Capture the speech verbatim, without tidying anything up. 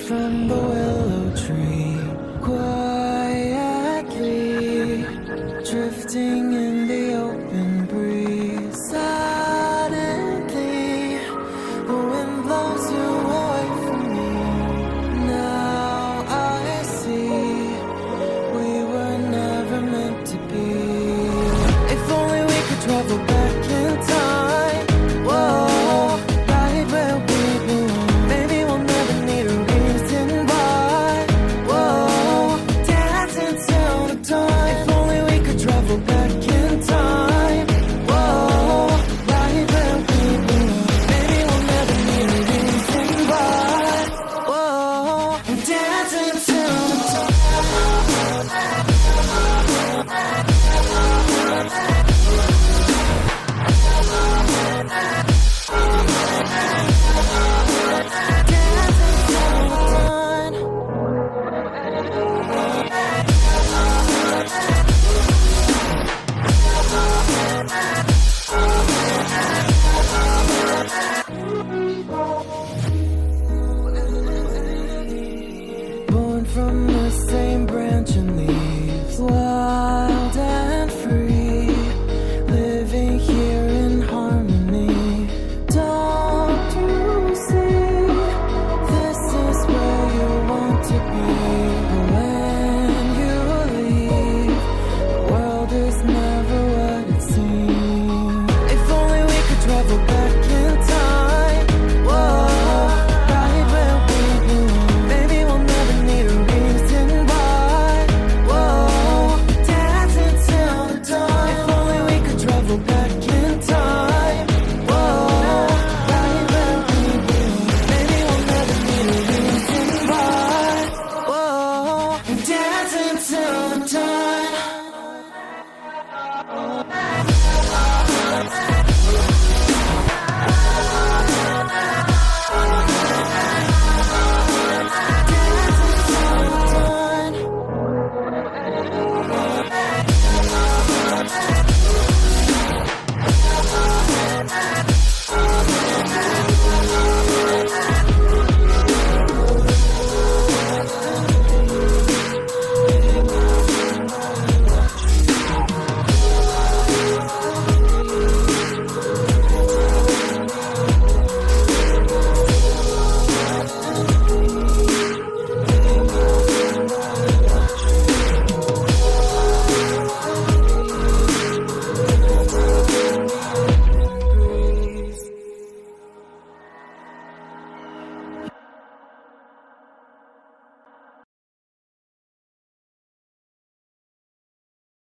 from the willow tree, quietly drifting in the open breeze. Suddenly, the wind blows you away from me. Now I see we were never meant to be. If only we could travel back in time. Whoa. From the same branch and leaves, wild and free, living here in harmony. Don't you see, this is where you want to be. But when you leave, the world is never what it seems. If only we could travel back in time. Whoa. Back